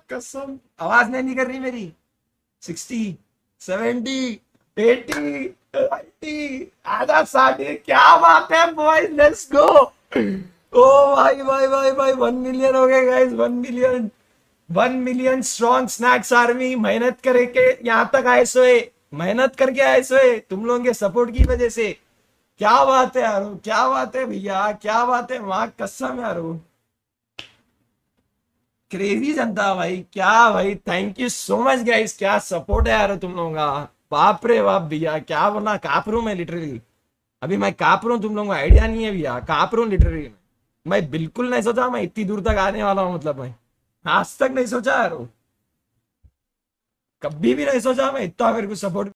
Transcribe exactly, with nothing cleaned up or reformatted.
कसम आवाज नहीं निकल रही मेरी। सिक्सटी, सेवेंटी, एटी, नाइंटी, आधा साढ़े। क्या बात है बॉयज, लेट्स गो। ओ भाई भाई भाई भाई, वन मिलियन हो गए guys, one million. One million strong snacks army मेहनत करके यहाँ तक आए सोए, मेहनत करके आए सोए तुम लोगों के सपोर्ट की वजह से। क्या बात है यार, क्या बात है भैया, क्या बात है, माँ कसम यार। क्रेजी जनता भाई, क्या भाई, thank you so much guys, क्या सपोर्ट है यार तुम लोगों का। बाप रे बाप भैया, क्या बोलना, काँप रहा हूं मैं लिटरली। अभी मैं काँप रहा हूँ, तुम लोगों को आइडिया नहीं है भैया, काँप रहा हूँ लिटरली। मैं बिल्कुल नहीं सोचा मैं इतनी दूर तक आने वाला हूँ, मतलब मैं आज तक नहीं सोचा यार, कभी भी नहीं सोचा मैं इतना मेरे को सपोर्ट